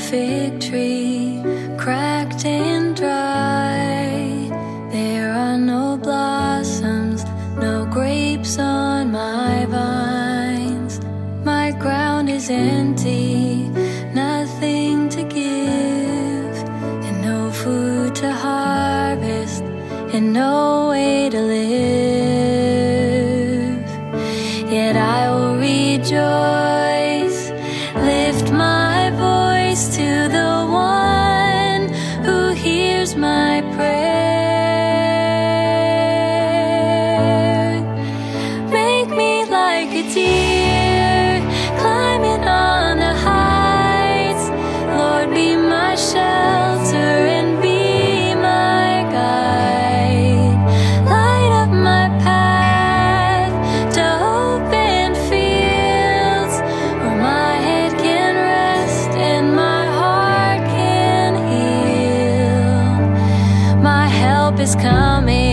fig tree, cracked and dry. There are no blossoms, no grapes on my vines. My ground is empty, nothing to give, and no food to harvest, and no way to live. Yet I will rejoice, lift my voice to the one who hears my prayer. Make me like a deer, climbing on the heights. Lord, be my shelter and be my guide. Light up my path to open fields where my head can rest and my heart can heal. My help is coming.